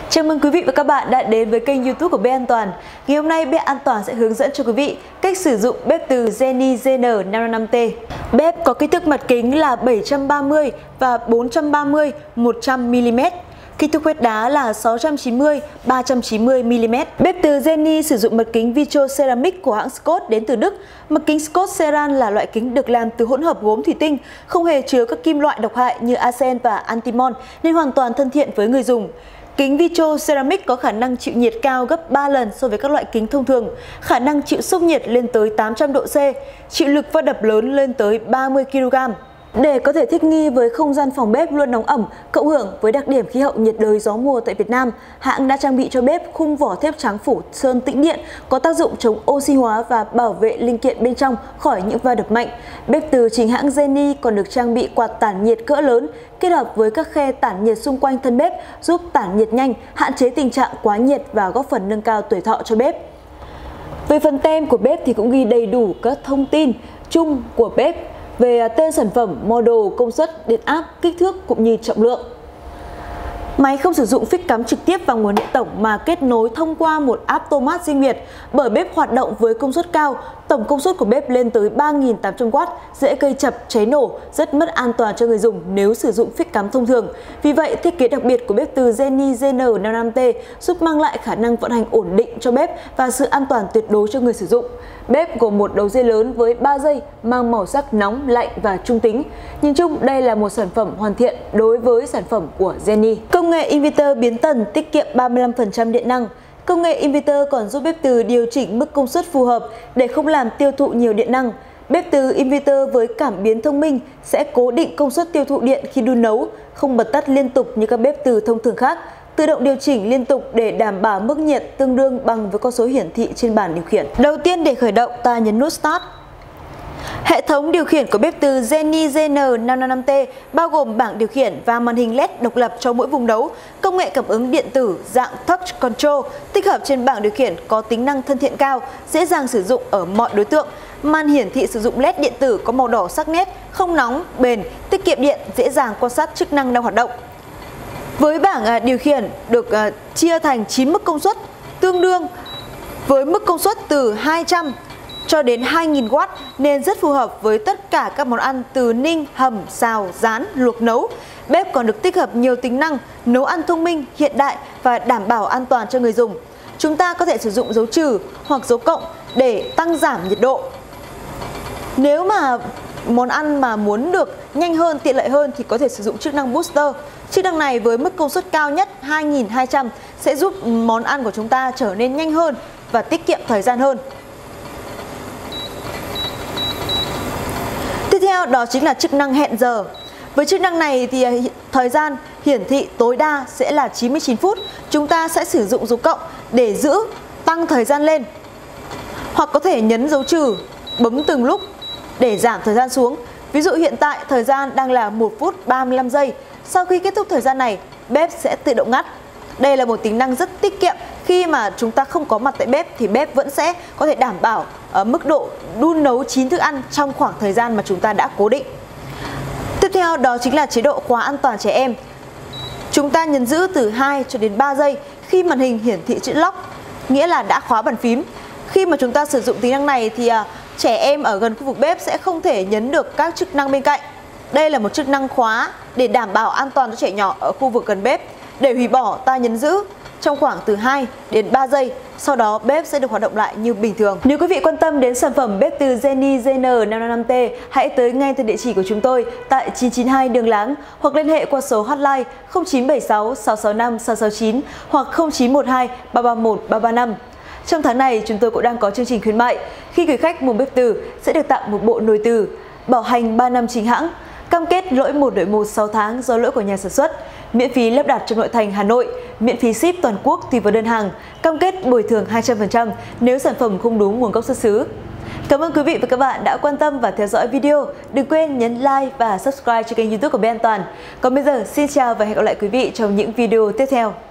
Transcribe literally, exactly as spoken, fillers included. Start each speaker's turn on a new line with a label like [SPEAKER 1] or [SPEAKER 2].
[SPEAKER 1] Chào mừng quý vị và các bạn đã đến với kênh YouTube của Bếp An Toàn. Ngày hôm nay Bếp An Toàn sẽ hướng dẫn cho quý vị cách sử dụng bếp từ Zenny Z N năm năm T. Bếp có kích thước mặt kính là bảy trăm ba mươi và bốn trăm ba mươi một trăm mi li mét. Kích thước khuét đá là sáu trăm chín mươi ba trăm chín mươi mi li mét. Bếp từ Zenny sử dụng mặt kính Vitro Ceramic của hãng Scott đến từ Đức. Mặt kính Scott Ceran là loại kính được làm từ hỗn hợp gốm thủy tinh, không hề chứa các kim loại độc hại như arsen và antimon nên hoàn toàn thân thiện với người dùng. Kính Vitro Ceramic có khả năng chịu nhiệt cao gấp ba lần so với các loại kính thông thường, khả năng chịu sốc nhiệt lên tới tám trăm độ C, chịu lực va đập lớn lên tới ba mươi ki lô gam. Để có thể thích nghi với không gian phòng bếp luôn nóng ẩm, cộng hưởng với đặc điểm khí hậu nhiệt đới gió mùa tại Việt Nam, hãng đã trang bị cho bếp khung vỏ thép trắng phủ sơn tĩnh điện có tác dụng chống oxy hóa và bảo vệ linh kiện bên trong khỏi những va đập mạnh. Bếp từ chính hãng Zenny còn được trang bị quạt tản nhiệt cỡ lớn kết hợp với các khe tản nhiệt xung quanh thân bếp giúp tản nhiệt nhanh, hạn chế tình trạng quá nhiệt và góp phần nâng cao tuổi thọ cho bếp. Về phần tem của bếp thì cũng ghi đầy đủ các thông tin chung của bếp về tên sản phẩm, model, công suất, điện áp, kích thước cũng như trọng lượng. Máy không sử dụng phích cắm trực tiếp vào nguồn điện tổng mà kết nối thông qua một automat riêng biệt. Bởi bếp hoạt động với công suất cao, tổng công suất của bếp lên tới ba nghìn tám trăm oát, dễ gây chập, cháy nổ, rất mất an toàn cho người dùng nếu sử dụng phích cắm thông thường. Vì vậy, thiết kế đặc biệt của bếp từ Zenny Z N năm năm T giúp mang lại khả năng vận hành ổn định cho bếp và sự an toàn tuyệt đối cho người sử dụng. Bếp gồm một đầu dây lớn với ba dây mang màu sắc nóng, lạnh và trung tính. Nhìn chung, đây là một sản phẩm hoàn thiện đối với sản phẩm của Zenny. Công nghệ inverter biến tần tiết kiệm ba mươi lăm phần trăm điện năng. Công nghệ inverter còn giúp bếp từ điều chỉnh mức công suất phù hợp để không làm tiêu thụ nhiều điện năng. Bếp từ inverter với cảm biến thông minh sẽ cố định công suất tiêu thụ điện khi đun nấu, không bật tắt liên tục như các bếp từ thông thường khác, tự động điều chỉnh liên tục để đảm bảo mức nhiệt tương đương bằng với con số hiển thị trên bảng điều khiển. Đầu tiên, để khởi động, ta nhấn nút Start. Hệ thống điều khiển của bếp từ Zenny Z N năm năm T bao gồm bảng điều khiển và màn hình led độc lập cho mỗi vùng nấu, công nghệ cảm ứng điện tử dạng Touch Control tích hợp trên bảng điều khiển có tính năng thân thiện cao, dễ dàng sử dụng ở mọi đối tượng. Màn hiển thị sử dụng led điện tử có màu đỏ sắc nét, không nóng, bền, tiết kiệm điện, dễ dàng quan sát chức năng đang hoạt động. Với bảng điều khiển được chia thành chín mức công suất, tương đương với mức công suất từ hai trăm cho đến hai nghìn oát nên rất phù hợp với tất cả các món ăn từ ninh, hầm, xào, rán, luộc, nấu. Bếp còn được tích hợp nhiều tính năng nấu ăn thông minh, hiện đại và đảm bảo an toàn cho người dùng. Chúng ta có thể sử dụng dấu trừ hoặc dấu cộng để tăng giảm nhiệt độ. Nếu mà món ăn mà muốn được nhanh hơn, tiện lợi hơn thì có thể sử dụng chức năng Booster. Chức năng này với mức công suất cao nhất hai nghìn hai trăm sẽ giúp món ăn của chúng ta trở nên nhanh hơn và tiết kiệm thời gian hơn. Tiếp theo đó chính là chức năng hẹn giờ. Với chức năng này thì thời gian hiển thị tối đa sẽ là chín mươi chín phút. Chúng ta sẽ sử dụng dấu cộng để giữ, tăng thời gian lên. Hoặc có thể nhấn dấu trừ, bấm từng lúc để giảm thời gian xuống. Ví dụ hiện tại thời gian đang là một phút ba mươi lăm giây. Sau khi kết thúc thời gian này, bếp sẽ tự động ngắt. Đây là một tính năng rất tiết kiệm. Khi mà chúng ta không có mặt tại bếp thì bếp vẫn sẽ có thể đảm bảo ở mức độ đun nấu chín thức ăn trong khoảng thời gian mà chúng ta đã cố định. Tiếp theo đó chính là chế độ khóa an toàn trẻ em. Chúng ta nhấn giữ từ hai cho đến ba giây khi màn hình hiển thị chữ lock, nghĩa là đã khóa bàn phím. Khi mà chúng ta sử dụng tính năng này thì trẻ em ở gần khu vực bếp sẽ không thể nhấn được các chức năng bên cạnh. Đây là một chức năng khóa để đảm bảo an toàn cho trẻ nhỏ ở khu vực gần bếp. Để hủy bỏ, ta nhấn giữ trong khoảng từ hai đến ba giây, sau đó bếp sẽ được hoạt động lại như bình thường. Nếu quý vị quan tâm đến sản phẩm bếp từ Zenny Z N năm năm T, hãy tới ngay tại địa chỉ của chúng tôi tại chín chín hai Đường Láng hoặc liên hệ qua số hotline không chín bảy sáu sáu sáu năm sáu sáu chín hoặc không chín một hai ba ba một ba ba năm. Trong tháng này, chúng tôi cũng đang có chương trình khuyến mại. Khi gửi khách mua bếp từ sẽ được tặng một bộ nồi từ, bảo hành ba năm chính hãng, cam kết lỗi một đổi một sáu tháng do lỗi của nhà sản xuất, miễn phí lắp đặt trong nội thành Hà Nội, miễn phí ship toàn quốc tùy vào đơn hàng, cam kết bồi thường hai trăm phần trăm nếu sản phẩm không đúng nguồn gốc xuất xứ. Cảm ơn quý vị và các bạn đã quan tâm và theo dõi video. Đừng quên nhấn like và subscribe cho kênh YouTube của Bếp An Toàn. Còn bây giờ, xin chào và hẹn gặp lại quý vị trong những video tiếp theo.